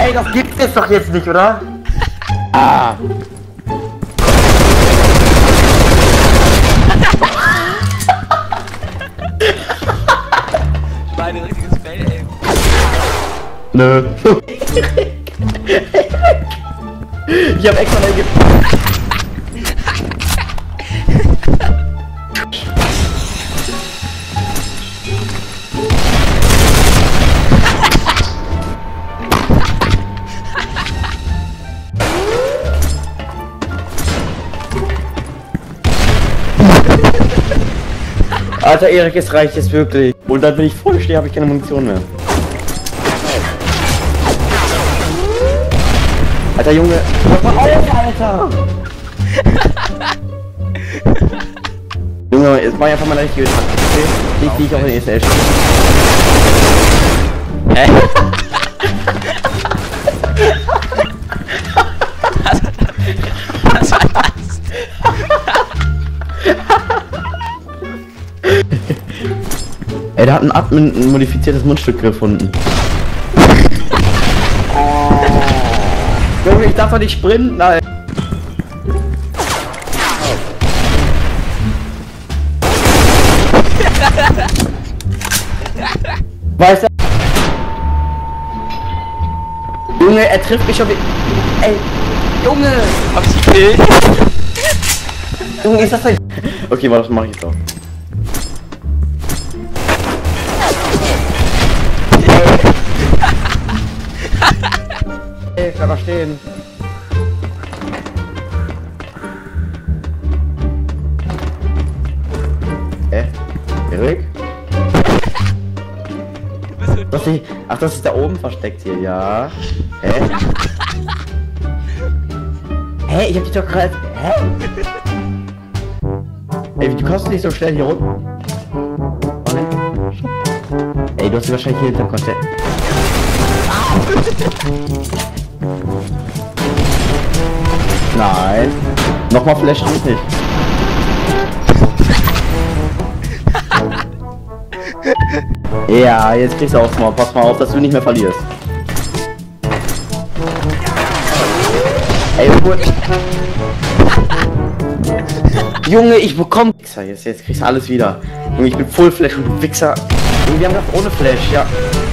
Ey, das gibt's jetzt doch jetzt nicht, oder? Ah. War ein richtiges Fail, ey. Nö. Ich hab extra mal Alter Erik, es reicht jetzt wirklich. Und dann, wenn ich voll stehe, habe ich keine Munition mehr. Alter Junge, hör mal auf, Alter! Junge, jetzt mach ich einfach mal eine richtige Taktik, okay? Nicht wie ich auf den ESL stehe. Hä? Was war das? Ey, da hat ein Admin ein modifiziertes Mundstück gefunden. Junge, ich darf doch nicht sprinten, Alter. Weißt du? Junge, er trifft mich schon wie... Ey, Junge! Hab ich gekillt? Junge, ist das denn... Okay, warte, das mach ich jetzt auch. Ey, bleib mal stehen. Erik? Was ich... Ach, das ist da oben versteckt hier, ja. Hä? Hä? Ich hab dich doch gerade... Hä? Ey, du kommst nicht so schnell hier unten. Ey, du hast sie wahrscheinlich hier hinterm Konzept. Nein. Nochmal Flash geht nicht. Ja, jetzt kriegst du aufs Maul. Pass mal auf, dass du nicht mehr verlierst. Ey, gut. Junge, ich bekomm... Jetzt kriegst du alles wieder. Junge, ich bin Full Flash und du Wichser. Junge, wir haben das ohne Flash, ja.